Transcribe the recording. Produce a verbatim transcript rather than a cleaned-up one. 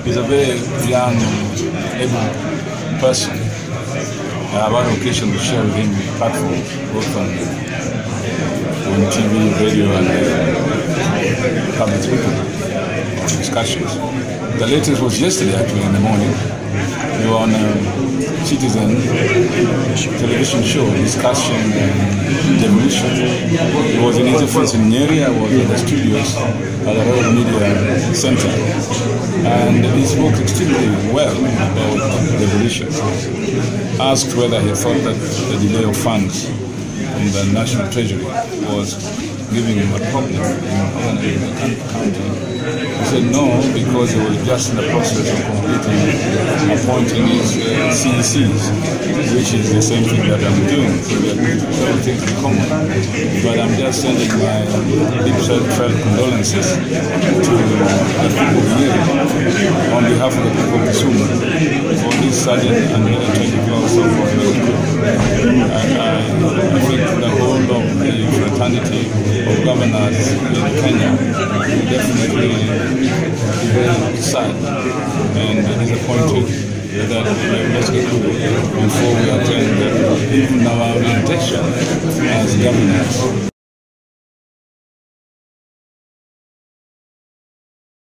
He's a very young, able person. I have had occasion to share with him platforms, both on, on T V, radio, and uh, public speaking discussions. The latest was yesterday, actually, in the morning. We were on a Citizen television show discussing um, demolition. It was in his office in Nyeri. I was in the studios at the Royal Media Center. And he spoke extremely well about demolition. Asked whether he thought that the delay of funds from the National Treasury was giving him a problem in the county. He said no, because he was just in the process of completing appointing his uh, C E Cs, which is the same thing that I'm doing. So we have several things in common. But I'm just sending my deep felt condolences to the people of Nyeri on behalf of the people of Kisumu for this sudden and tragic loss of Wahome Gakuru. And I, I think the whole of the fraternity of governors in Kenya will definitely be very sad and disappointed that Wahome Gakuru, before we attend even our orientation as governors,